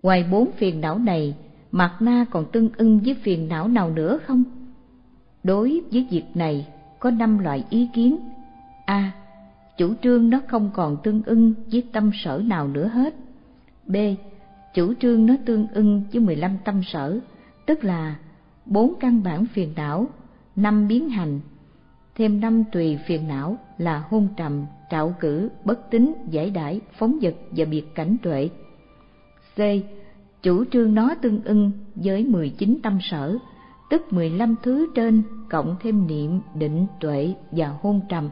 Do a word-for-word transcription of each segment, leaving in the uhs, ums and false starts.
Ngoài bốn phiền não này, mạt na còn tương ưng với phiền não nào nữa không? Đối với việc này có năm loại ý kiến. A. Chủ trương nó không còn tương ưng với tâm sở nào nữa hết. B. Chủ trương nó tương ưng với mười lăm tâm sở, tức là bốn căn bản phiền não, năm biến hành, thêm năm tùy phiền não là hôn trầm, trạo cử, bất tín, giải đãi, phóng dật và biệt cảnh tuệ. C. Chủ trương nó tương ưng với mười chín tâm sở, tức mười lăm thứ trên cộng thêm niệm, định, tuệ và hôn trầm.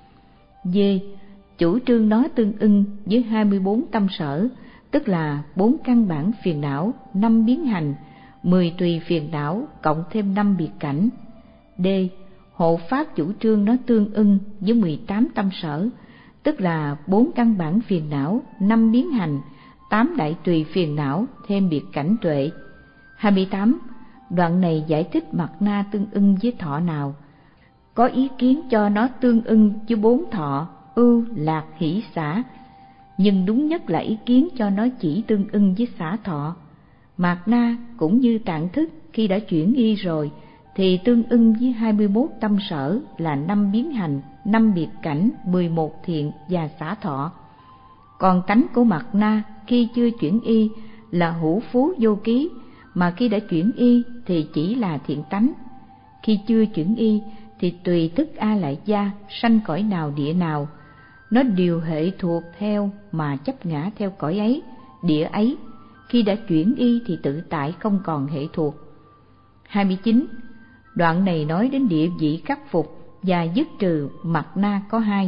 D. Chủ trương nó tương ưng với hai mươi bốn tâm sở, tức là bốn căn bản phiền não, năm biến hành, mười tùy phiền não cộng thêm năm biệt cảnh. D. Hộ pháp chủ trương nó tương ưng với mười tám tâm sở, tức là bốn căn bản phiền não, năm biến hành, tám đại tùy phiền não thêm biệt cảnh tuệ. hai mươi tám. Đoạn này giải thích mạt na tương ưng với thọ nào? Có ý kiến cho nó tương ưng với bốn thọ, ưu, lạc, hỷ, xả, nhưng đúng nhất là ý kiến cho nó chỉ tương ưng với xả thọ. Mạt na cũng như tạng thức khi đã chuyển y rồi thì tương ưng với hai mươi mốt tâm sở là năm biến hành, năm biệt cảnh, mười một thiện và xả thọ. Còn tánh của mạt na khi chưa chuyển y là hữu phú vô ký, mà khi đã chuyển y thì chỉ là thiện tánh. Khi chưa chuyển y thì tùy thức A Lại Gia sanh cõi nào địa nào, nó đều hệ thuộc theo mà chấp ngã theo cõi ấy, địa ấy. Khi đã chuyển y thì tự tại không còn hệ thuộc. hai mươi chín. Đoạn này nói đến địa vị khắc phục và dứt trừ mạt na có hai.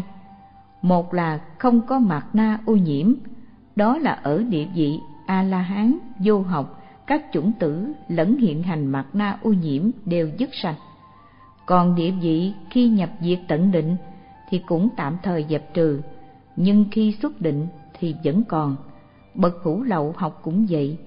Một là không có mạt na ô nhiễm, đó là ở địa vị A-la-hán, vô học, các chủng tử lẫn hiện hành mạt na ô nhiễm đều dứt sạch. Còn địa vị khi nhập diệt tận định thì cũng tạm thời dẹp trừ, nhưng khi xuất định thì vẫn còn. Bậc hữu lậu học cũng vậy,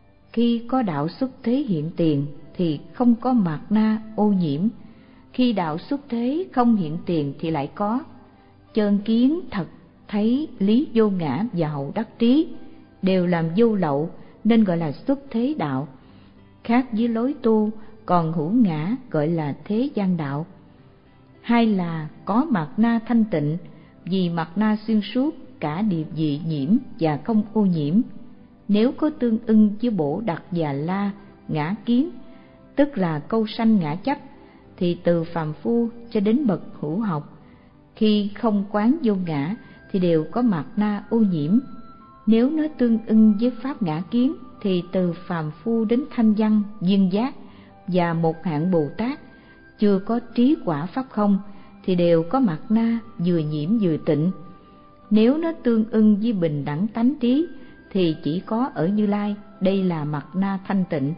khi có đạo xuất thế hiện tiền thì không có mạt na ô nhiễm, khi đạo xuất thế không hiện tiền thì lại có. Chơn kiến thật thấy lý vô ngã và hậu đắc trí đều làm vô lậu nên gọi là xuất thế đạo. Khác với lối tu, còn hữu ngã gọi là thế gian đạo. Hai là có mạt na thanh tịnh, vì mạt na xuyên suốt cả địa vị nhiễm và không ô nhiễm. Nếu có tương ưng với bổ đặc và la ngã kiến, tức là câu sanh ngã chấp, thì từ phàm phu cho đến bậc hữu học, khi không quán vô ngã thì đều có mạt na ô nhiễm. Nếu nó tương ưng với pháp ngã kiến thì từ phàm phu đến thanh văn, duyên giác và một hạng Bồ Tát chưa có trí quả pháp không thì đều có mạt na vừa nhiễm vừa tịnh. Nếu nó tương ưng với bình đẳng tánh trí thì chỉ có ở Như Lai, đây là mạt na thanh tịnh.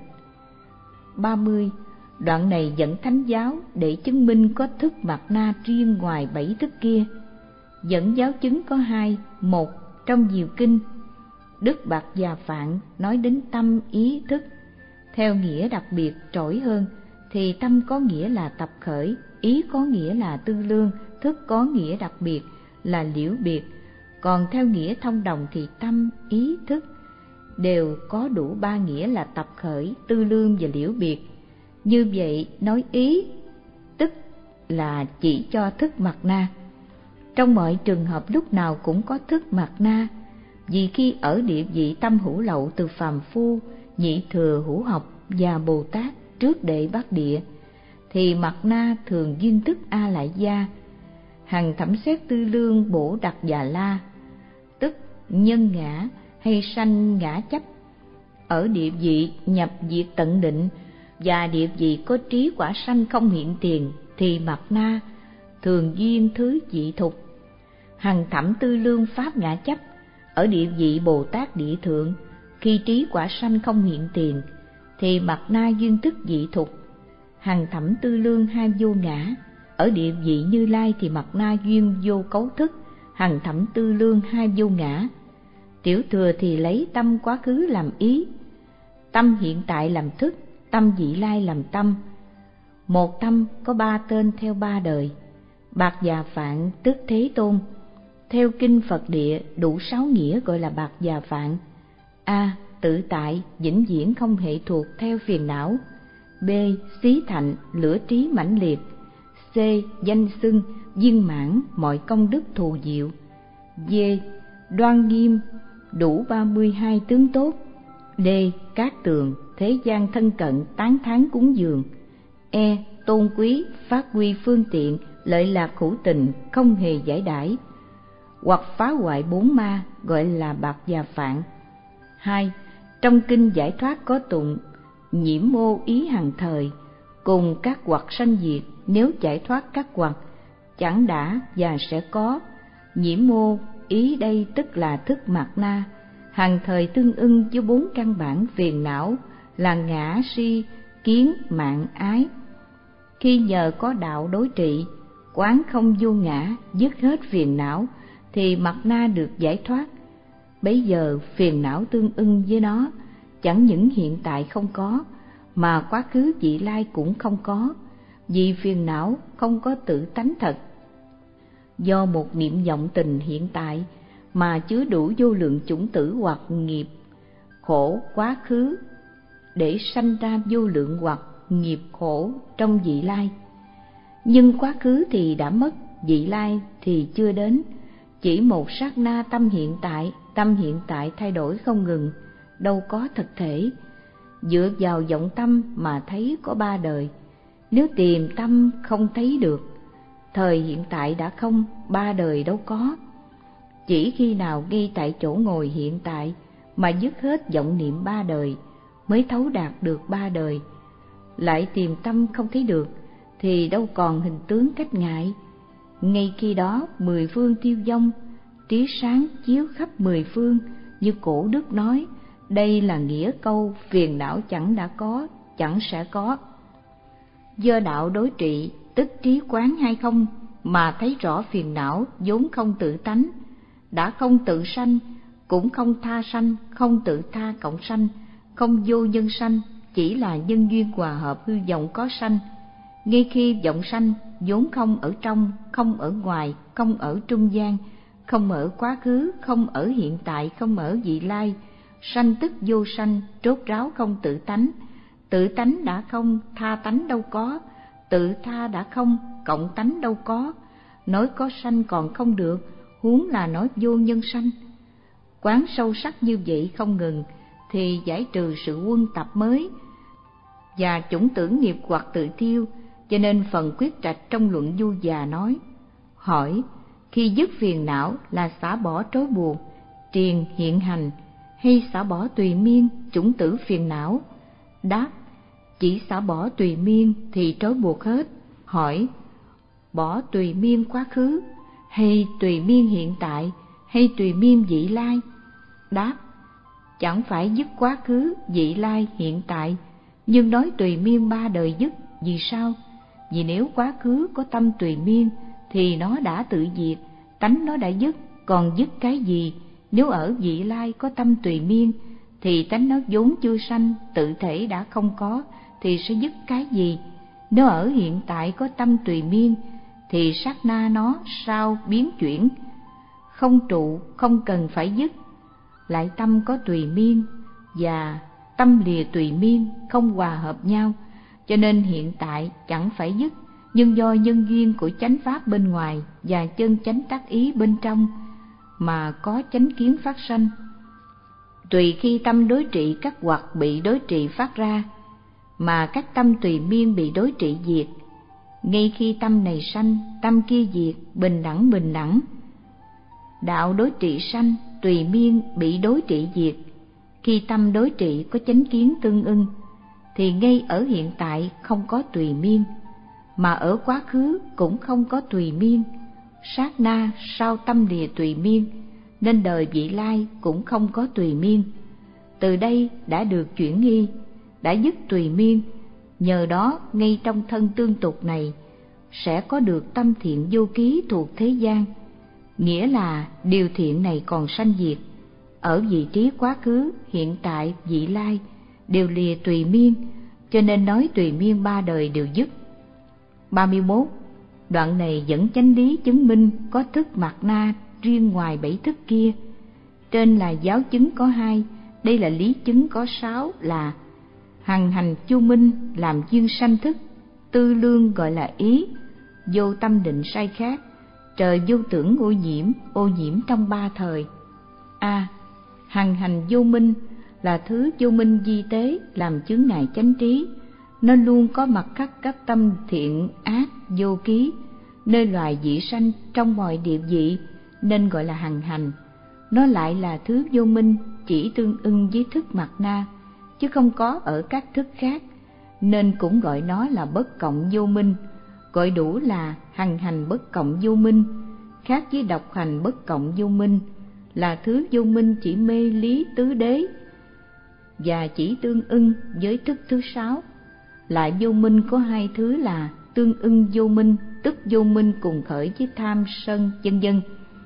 ba mươi. Đoạn này dẫn thánh giáo để chứng minh có thức mạt na riêng ngoài bảy thức kia. Dẫn giáo chứng có hai. Một, trong nhiều kinh, Đức Bạt Già Phạn nói đến tâm ý thức. Theo nghĩa đặc biệt trỗi hơn thì tâm có nghĩa là tập khởi, ý có nghĩa là tư lương, thức có nghĩa đặc biệt là liễu biệt. Còn theo nghĩa thông đồng thì tâm, ý, thức đều có đủ ba nghĩa là tập khởi, tư lương và liễu biệt. Như vậy nói ý, tức là chỉ cho thức mạt na. Trong mọi trường hợp lúc nào cũng có thức mạt na, vì khi ở địa vị tâm hữu lậu từ phàm phu, nhị thừa hữu học và Bồ Tát trước đệ bát địa, thì mạt na thường duyên thức A Lại Gia, hằng thẩm xét tư lương bổ đặc và la, tức nhân ngã hay sanh ngã chấp. Ở địa vị nhập diệt tận định và địa vị có trí quả sanh không hiện tiền thì mạt na thường duyên thứ dị thục, hằng thẩm tư lương pháp ngã chấp. Ở địa vị Bồ Tát địa thượng, khi trí quả sanh không hiện tiền thì mạt na duyên thức dị thục, hằng thẩm tư lương hai vô ngã. Ở địa vị Như Lai thì mạt na duyên vô cấu thức, hằng thẩm tư lương hai vô ngã. Tiểu thừa thì lấy tâm quá khứ làm ý, tâm hiện tại làm thức, tâm vị lai làm tâm. Một tâm có ba tên theo ba đời. Bạt Già Phạn tức Thế Tôn. Theo kinh Phật địa đủ sáu nghĩa gọi là Bạt Già Phạn. A. tự tại, vĩnh viễn không hệ thuộc theo phiền não. B. Xí thạnh, lửa trí mãnh liệt. C. Danh xưng, viên mãn, mọi công đức thù diệu. D. Đoan nghiêm, đủ ba mươi hai tướng tốt. D. Cát tường, thế gian thân cận, tán thán cúng dường. E. Tôn quý, phát huy phương tiện, lợi lạc hữu tình, không hề giải đãi. Hoặc phá hoại bốn ma, gọi là bạc và phạn. Hai. Trong kinh giải thoát có tụng: nhiễm mô ý hằng thời, cùng các hoặc sanh diệt, nếu giải thoát các hoặc, chẳng đã và sẽ có. Nhiễm mô ý đây tức là thức mạt na, hằng thời tương ưng với bốn căn bản phiền não là ngã, si, kiến, mạng, ái. Khi nhờ có đạo đối trị, quán không vô ngã, dứt hết phiền não, thì mạt na được giải thoát. Bấy giờ phiền não tương ưng với nó, chẳng những hiện tại không có, mà quá khứ vị lai cũng không có, vì phiền não không có tự tánh thật. Do một niệm vọng tình hiện tại mà chứa đủ vô lượng chủng tử hoặc nghiệp khổ quá khứ, để sanh ra vô lượng hoặc nghiệp khổ trong vị lai. Nhưng quá khứ thì đã mất, vị lai thì chưa đến. Chỉ một sát na tâm hiện tại, tâm hiện tại thay đổi không ngừng, đâu có thực thể. Dựa vào vọng tâm mà thấy có ba đời, nếu tìm tâm không thấy được. Thời hiện tại đã không, ba đời đâu có. Chỉ khi nào ngay tại chỗ ngồi hiện tại mà dứt hết vọng niệm ba đời, mới thấu đạt được ba đời. Lại tìm tâm không thấy được, thì đâu còn hình tướng cách ngại. Ngay khi đó mười phương tiêu vong, trí sáng chiếu khắp mười phương, như cổ đức nói. Đây là nghĩa câu phiền não chẳng đã có, chẳng sẽ có. Do đạo đối trị, tức trí quán hay không, mà thấy rõ phiền não vốn không tự tánh, đã không tự sanh, cũng không tha sanh, không tự tha cộng sanh, không vô nhân sanh, chỉ là nhân duyên hòa hợp hư vọng có sanh. Ngay khi vọng sanh vốn không ở trong, không ở ngoài, không ở trung gian, không ở quá khứ, không ở hiện tại, không ở vị lai, sanh tức vô sanh, trốt ráo không tự tánh. Tự tánh đã không, tha tánh đâu có. Tự tha đã không, cộng tánh đâu có. Nói có sanh còn không được, huống là nói vô nhân sanh. Quán sâu sắc như vậy không ngừng, thì giải trừ sự quân tập mới và chủng tử nghiệp hoặc tự thiêu. Cho nên phần quyết trạch trong luận Du Già nói: hỏi, khi dứt phiền não là xả bỏ trói buộc, triền hiện hành, hay xả bỏ tùy miên chủng tử phiền não? Đáp, chỉ xả bỏ tùy miên thì trói buộc hết. Hỏi, bỏ tùy miên quá khứ, hay tùy miên hiện tại, hay tùy miên vị lai? Đáp, chẳng phải dứt quá khứ, vị lai, hiện tại, nhưng nói tùy miên ba đời dứt. Vì sao? Vì nếu quá khứ có tâm tùy miên thì nó đã tự diệt, tánh nó đã dứt, còn dứt cái gì? Nếu ở vị lai có tâm tùy miên thì tánh nó vốn chưa sanh, tự thể đã không có, thì sẽ dứt cái gì? Nếu ở hiện tại có tâm tùy miên thì sát na nó sao biến chuyển, không trụ, không cần phải dứt. Lại tâm có tùy miên và tâm lìa tùy miên không hòa hợp nhau, cho nên hiện tại chẳng phải dứt, nhưng do nhân duyên của chánh pháp bên ngoài và chân chánh tác ý bên trong mà có chánh kiến phát sanh. Tùy khi tâm đối trị các hoặc bị đối trị phát ra, mà các tâm tùy miên bị đối trị diệt. Ngay khi tâm này sanh, tâm kia diệt, bình đẳng bình đẳng. Đạo đối trị sanh, tùy miên bị đối trị diệt. Khi tâm đối trị có chánh kiến tương ưng, thì ngay ở hiện tại không có tùy miên, mà ở quá khứ cũng không có tùy miên. Sát na sau tâm lìa tùy miên, nên đời vị lai cũng không có tùy miên. Từ đây đã được chuyển nghi, đã dứt tùy miên. Nhờ đó ngay trong thân tương tục này sẽ có được tâm thiện vô ký thuộc thế gian. Nghĩa là điều thiện này còn sanh diệt, ở vị trí quá khứ, hiện tại, vị lai đều lìa tùy miên, cho nên nói tùy miên ba đời đều dứt. ba mươi mốt. Đoạn này dẫn chánh lý chứng minh có thức mạt na riêng ngoài bảy thức kia. Trên là giáo chứng có hai, đây là lý chứng có sáu là hằng hành vô minh làm duyên sanh thức, tư lương gọi là ý, vô tâm định sai khác, trời vô tưởng ô nhiễm, ô nhiễm trong ba thời. A. Hằng hành vô minh là thứ vô minh di tế làm chướng ngại chánh trí, nó luôn có mặt khắc các tâm thiện ác vô ký, nơi loài dị sanh trong mọi địa vị nên gọi là hằng hành. Nó lại là thứ vô minh chỉ tương ưng với thức mạt na, chứ không có ở các thức khác, nên cũng gọi nó là bất cộng vô minh, gọi đủ là hằng hành bất cộng vô minh. Khác với độc hành bất cộng vô minh là thứ vô minh chỉ mê lý tứ đế và chỉ tương ưng với thức thứ sáu. Lại vô minh có hai thứ là tương ưng vô minh, tức vô minh cùng khởi với tham sân vân vân,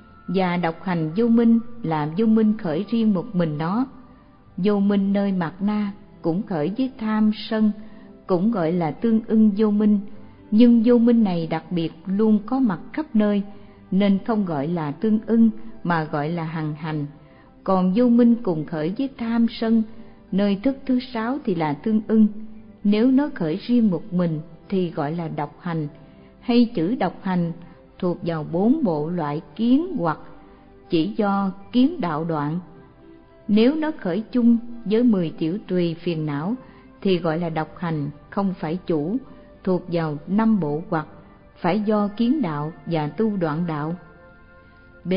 và độc hành vô minh là vô minh khởi riêng một mình nó. Vô minh nơi mạt na cũng khởi với tham sân, cũng gọi là tương ưng vô minh, nhưng vô minh này đặc biệt luôn có mặt khắp nơi nên không gọi là tương ưng mà gọi là hằng hành. Còn vô minh cùng khởi với tham sân nơi thức thứ sáu thì là tương ưng, nếu nó khởi riêng một mình thì gọi là độc hành, hay chữ độc hành thuộc vào bốn bộ loại kiến hoặc chỉ do kiến đạo đoạn. Nếu nó khởi chung với mười tiểu tùy phiền não thì gọi là độc hành, không phải chủ, thuộc vào năm bộ hoặc phải do kiến đạo và tu đoạn đạo. B.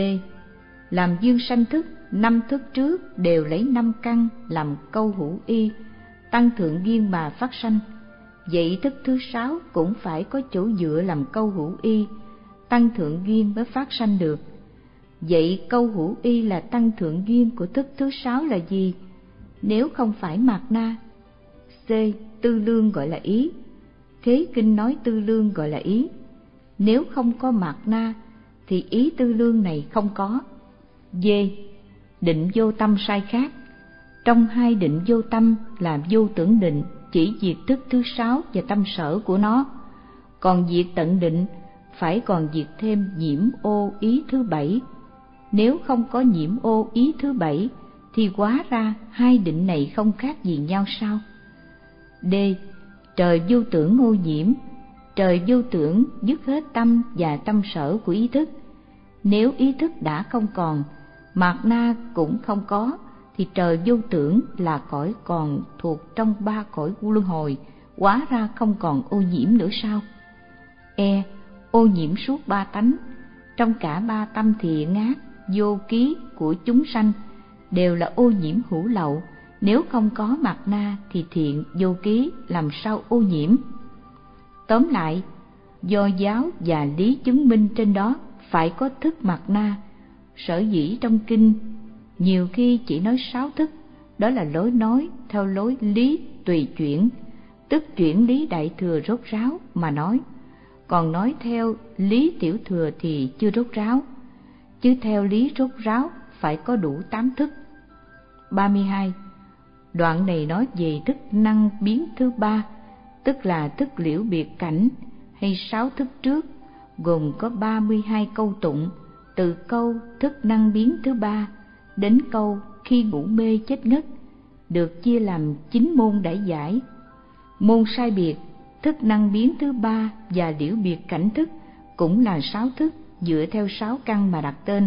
Làm duyên sanh thức, năm thức trước đều lấy năm căn làm câu hữu y, tăng thượng duyên mà phát sanh. Vậy thức thứ sáu cũng phải có chỗ dựa làm câu hữu y, tăng thượng duyên mới phát sanh được. Vậy câu hữu y là tăng thượng duyên của thức thứ sáu là gì? Nếu không phải mạt na. C. Tư lương gọi là ý. Khế kinh nói tư lương gọi là ý. Nếu không có mạt na thì ý tư lương này không có. D. Định vô tâm sai khác. Trong hai định vô tâm là vô tưởng định, chỉ diệt thức thứ sáu và tâm sở của nó. Còn diệt tận định phải còn diệt thêm nhiễm ô ý thứ bảy. Nếu không có nhiễm ô ý thứ bảy thì hóa ra hai định này không khác gì nhau sao? D. Trời vô tưởng ô nhiễm. Trời vô tưởng dứt hết tâm và tâm sở của ý thức. Nếu ý thức đã không còn, mạt na cũng không có, thì trời vô tưởng là cõi còn thuộc trong ba cõi luân hồi, hóa ra không còn ô nhiễm nữa sao? E. Ô nhiễm suốt ba tánh. Trong cả ba tâm thiện ác vô ký của chúng sanh đều là ô nhiễm hữu lậu, nếu không có mạt na thì thiện vô ký làm sao ô nhiễm? Tóm lại, do giáo và lý chứng minh trên đó phải có thức mạt na. Sở dĩ trong kinh nhiều khi chỉ nói sáu thức, đó là lối nói theo lối lý tùy chuyển, tức chuyển lý đại thừa rốt ráo mà nói, còn nói theo lý tiểu thừa thì chưa rốt ráo, chứ theo lý rốt ráo phải có đủ tám thức. ba mươi hai. Đoạn này nói về thức năng biến thứ ba, tức là thức liễu biệt cảnh, hay sáu thức trước, gồm có ba mươi hai câu tụng, từ câu thức năng biến thứ ba đến câu khi ngủ mê chết ngất, được chia làm chín môn đại giải. Môn sai biệt, thức năng biến thứ ba và liễu biệt cảnh thức cũng là sáu thức dựa theo sáu căn mà đặt tên.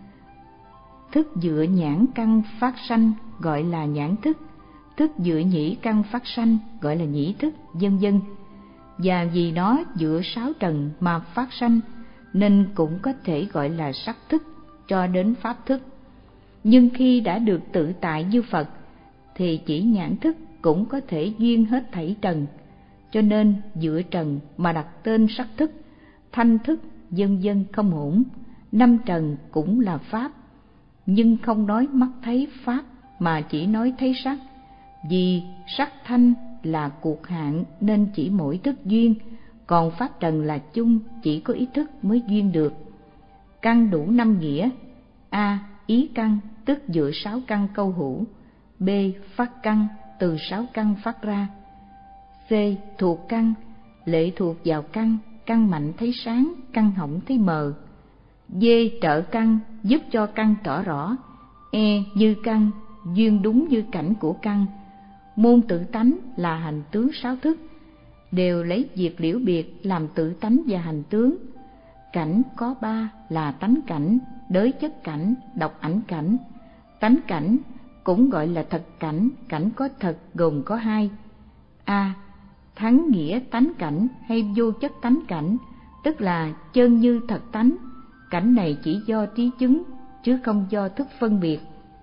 Thức dựa nhãn căn phát sanh gọi là nhãn thức, thức dựa nhĩ căn phát sanh gọi là nhĩ thức, vân vân. Và vì nó dựa sáu trần mà phát sanh nên cũng có thể gọi là sắc thức cho đến pháp thức. Nhưng khi đã được tự tại như Phật thì chỉ nhãn thức cũng có thể duyên hết thảy trần, cho nên dựa trần mà đặt tên sắc thức, thanh thức, vân vân không ổn. Năm trần cũng là pháp, nhưng không nói mắt thấy pháp mà chỉ nói thấy sắc. Vì sắc thanh là cuộc hạn nên chỉ mỗi thức duyên, còn pháp trần là chung, chỉ có ý thức mới duyên được. Căn đủ năm nghĩa: A. Ý căn, tức dựa sáu căn câu hữu. B. Phát căn, từ sáu căn phát ra. C. Thuộc căn, lệ thuộc vào căn, căn mạnh thấy sáng, căn hỏng thấy mờ. D. Trợ căn, giúp cho căn tỏ rõ. E. Dư căn, duyên đúng như cảnh của căn. Môn tự tánh là hành tướng sáu thức, đều lấy việc liễu biệt làm tự tánh và hành tướng. Cảnh có ba là tánh cảnh, đới chất cảnh, độc ảnh cảnh. Tánh cảnh cũng gọi là thật cảnh, cảnh có thật gồm có hai: a. Thắng nghĩa tánh cảnh hay vô chất tánh cảnh, tức là chân như thật tánh. Cảnh này chỉ do trí chứng chứ không do thức phân biệt.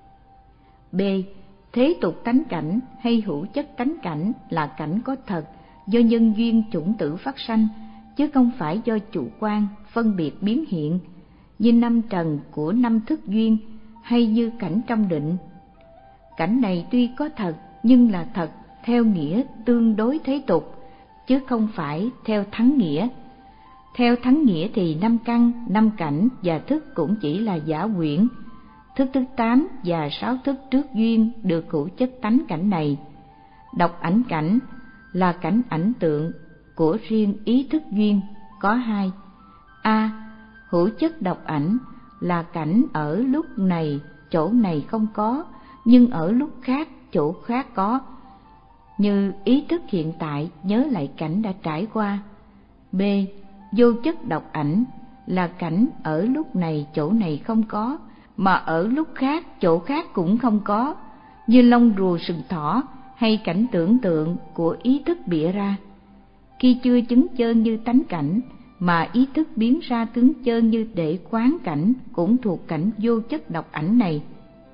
B. Thế tục tánh cảnh hay hữu chất tánh cảnh là cảnh có thật, do nhân duyên chủng tử phát sanh, chứ không phải do chủ quan phân biệt biến hiện, như năm trần của năm thức duyên hay như cảnh trong định. Cảnh này tuy có thật nhưng là thật theo nghĩa tương đối thế tục, chứ không phải theo thắng nghĩa. Theo thắng nghĩa thì năm căn, năm cảnh và thức cũng chỉ là giả quyển. Thức thứ tám và sáu thức trước duyên được hữu chất tánh cảnh này. Độc ảnh cảnh là cảnh ảnh tượng của riêng ý thức duyên, có hai: a. Hữu chất độc ảnh là cảnh ở lúc này chỗ này không có, nhưng ở lúc khác chỗ khác có, như ý thức hiện tại nhớ lại cảnh đã trải qua. B. Vô chất độc ảnh là cảnh ở lúc này chỗ này không có, mà ở lúc khác chỗ khác cũng không có, như lông rùa sừng thỏ hay cảnh tưởng tượng của ý thức bịa ra. Khi chưa chứng chơn như tánh cảnh mà ý thức biến ra tướng chơn như để quán cảnh, cũng thuộc cảnh vô chất độc ảnh này.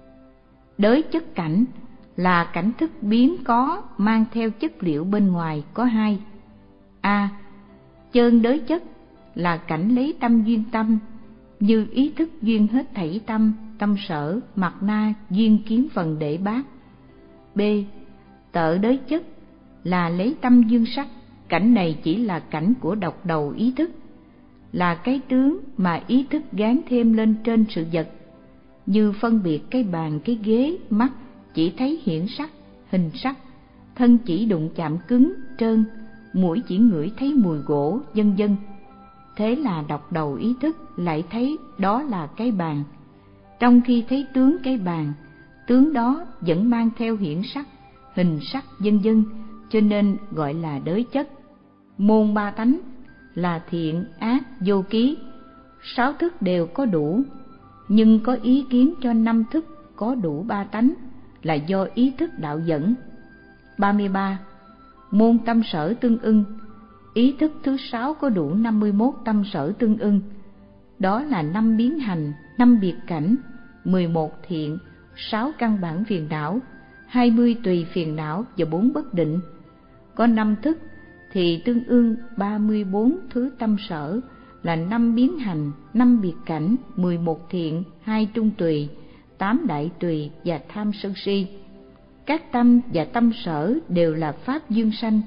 Đới chất cảnh là cảnh thức biến có mang theo chất liệu bên ngoài, có hai: a. Chơn đới chất là cảnh lấy tâm duyên tâm, như ý thức duyên hết thảy tâm, tâm sở, mặt na duyên kiến phần đệ bát. B. Tợ đới chất là lấy tâm duyên sắc, cảnh này chỉ là cảnh của độc đầu ý thức, là cái tướng mà ý thức gán thêm lên trên sự vật, như phân biệt cái bàn, cái ghế, mắt chỉ thấy hiển sắc, hình sắc, thân chỉ đụng chạm cứng, trơn, mũi chỉ ngửi thấy mùi gỗ, vân vân. Thế là độc đầu ý thức lại thấy đó là cái bàn, trong khi thấy tướng cái bàn, tướng đó vẫn mang theo hiển sắc, hình sắc, vân vân, cho nên gọi là đới chất. Môn ba tánh là thiện, ác, vô ký, sáu thức đều có đủ, nhưng có ý kiến cho năm thức có đủ ba tánh là do ý thức đạo dẫn. ba mươi ba. Môn tâm sở tương ưng, ý thức thứ sáu có đủ năm mươi mốt tâm sở tương ưng, đó là năm biến hành, năm biệt cảnh, mười một thiện, sáu căn bản phiền não, hai mươi tùy phiền não và bốn bất định. Có năm thức thì tương ưng ba mươi bốn thứ tâm sở là năm biến hành, năm biệt cảnh, mười một thiện, hai trung tùy, tám đại tùy và tham sân si. Các tâm và tâm sở đều là pháp duyên sanh,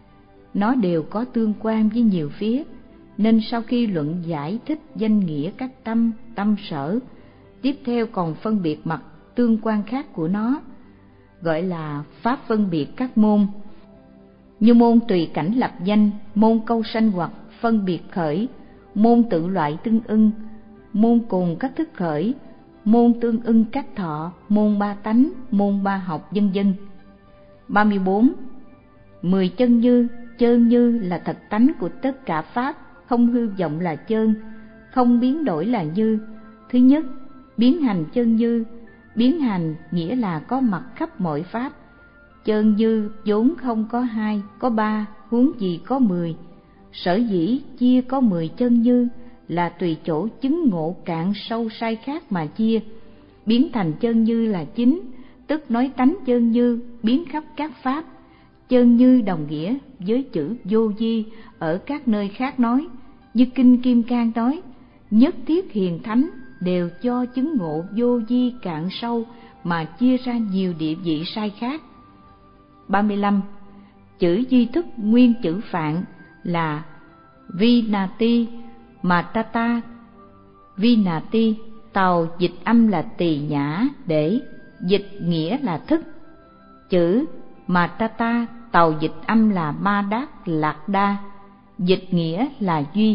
nó đều có tương quan với nhiều phía, nên sau khi luận giải thích danh nghĩa các tâm, tâm sở, tiếp theo còn phân biệt mặt tương quan khác của nó, gọi là pháp phân biệt các môn. Như môn tùy cảnh lập danh, môn câu sanh hoặc phân biệt khởi, môn tự loại tương ưng, môn cùng các thức khởi, môn tương ưng các thọ, môn ba tánh, môn ba học, vân vân. ba mươi bốn. Mười chân như, chơn như là thật tánh của tất cả pháp, không hư vọng là chơn, không biến đổi là như. Thứ nhất, biến hành chơn như, biến hành nghĩa là có mặt khắp mọi pháp. Chơn như vốn không có hai, có ba, huống gì có mười. Sở dĩ chia có mười chân như là tùy chỗ chứng ngộ cạn sâu sai khác mà chia. Biến thành chân như là chính, tức nói tánh chân như biến khắp các pháp. Chân như đồng nghĩa với chữ vô vi ở các nơi khác nói, như Kinh Kim Cang nói, nhất thiết hiền thánh đều cho chứng ngộ vô vi cạn sâu mà chia ra nhiều địa vị sai khác. ba mươi lăm. Chữ duy thức nguyên chữ Phạn là Vinati Matata. Vinati tàu dịch âm là tỳ nhã để, dịch nghĩa là thức. Chữ Matata tàu dịch âm là ma đát lạc đa, dịch nghĩa là duy.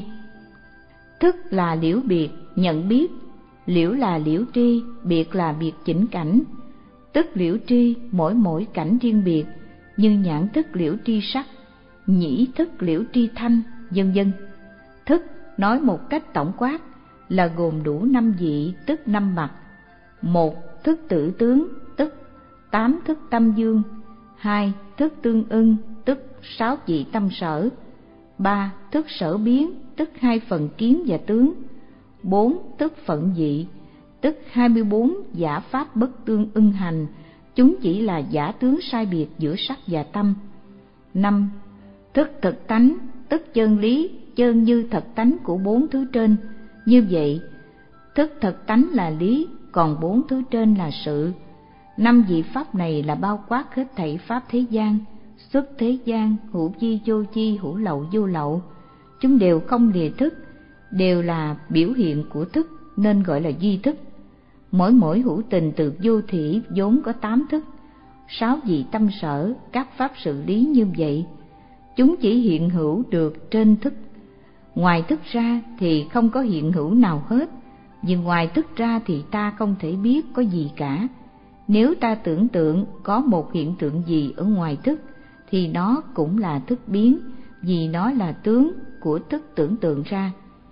Thức là liễu biệt, nhận biết, liễu là liễu tri, biệt là biệt chỉnh cảnh. tức liễu tri mỗi mỗi cảnh riêng biệt, như nhãn thức liễu tri sắc, nhĩ thức liễu tri thanh, vân vân. Thức nói một cách tổng quát là gồm đủ năm vị, tức năm mặt. Một, thức tự tướng, tức tám thức tâm dương. Hai, thức tương ưng, tức sáu vị tâm sở. Ba, thức sở biến, tức hai phần kiến và tướng. Bốn, thức phận vị, tức hai mươi bốn giả pháp bất tương ưng hành, chúng chỉ là giả tướng sai biệt giữa sắc và tâm. Năm, thức thực tánh, tức chân lý, chân như thật tánh của bốn thứ trên. Như vậy, thức thật tánh là lý, còn bốn thứ trên là sự. Năm vị pháp này là bao quát hết thảy pháp thế gian, xuất thế gian, hữu chi vô chi, hữu lậu vô lậu. Chúng đều không lìa thức, đều là biểu hiện của thức nên gọi là duy thức. Mỗi mỗi hữu tình từ vô thỉ vốn có tám thức, sáu vị tâm sở, các pháp sự lý như vậy. Chúng chỉ hiện hữu được trên thức. Ngoài thức ra thì không có hiện hữu nào hết, vì ngoài thức ra thì ta không thể biết có gì cả. Nếu ta tưởng tượng có một hiện tượng gì ở ngoài thức, thì nó cũng là thức biến, vì nó là tướng của thức tưởng tượng ra.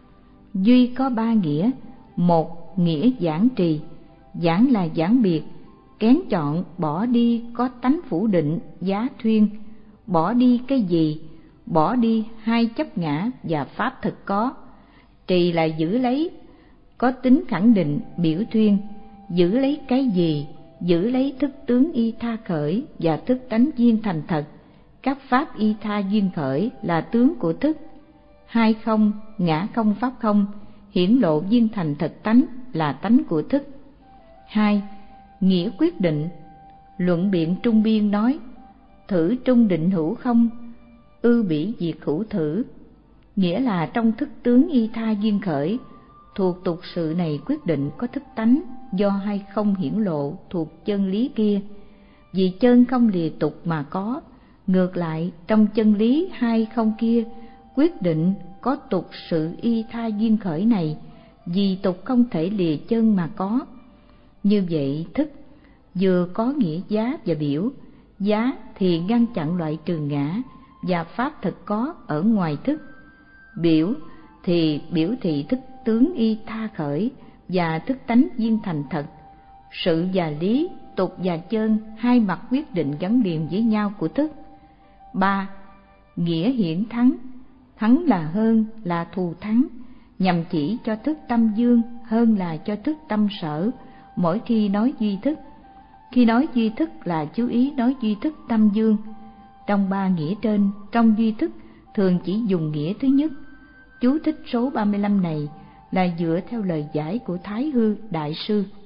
Duy có ba nghĩa. Một, nghĩa giảng trì. Giảng là giảng biệt, kén chọn, bỏ đi có tánh phủ định, giá thuyên. Bỏ đi cái gì? Bỏ đi hai chấp ngã và pháp thực có. Trì là giữ lấy, có tính khẳng định, biểu thuyên. Giữ lấy cái gì? Giữ lấy thức tướng y tha khởi và thức tánh duyên thành thật. Các pháp y tha duyên khởi là tướng của thức. Hai không, ngã không pháp không, hiển lộ duyên thành thật tánh là tánh của thức. Hai, nghĩa quyết định. Luận biện trung biên nói, thử trung định hữu không, ư bỉ diệt hữu thử. Nghĩa là trong thức tướng y tha duyên khởi, thuộc tục sự này quyết định có thức tánh do hay không hiển lộ thuộc chân lý kia. Vì chân không lìa tục mà có, ngược lại trong chân lý hay không kia quyết định có tục sự y tha duyên khởi này, vì tục không thể lìa chân mà có. Như vậy thức vừa có nghĩa giá và biểu. Giá thì ngăn chặn loại trừ ngã và pháp thực có ở ngoài thức. Biểu thì biểu thị thức tướng y tha khởi và thức tánh duyên thành thật. Sự và lý, tục và chân, hai mặt quyết định gắn liền với nhau của thức. Ba, nghĩa hiển thắng. Thắng là hơn, là thù thắng, nhằm chỉ cho thức tâm dương hơn là cho thức tâm sở, mỗi khi nói duy thức. Khi nói duy thức là chú ý nói duy thức tâm dương. Trong ba nghĩa trên, trong duy thức thường chỉ dùng nghĩa thứ nhất. Chú thích số ba mươi lăm này là dựa theo lời giải của Thái Hư Đại Sư.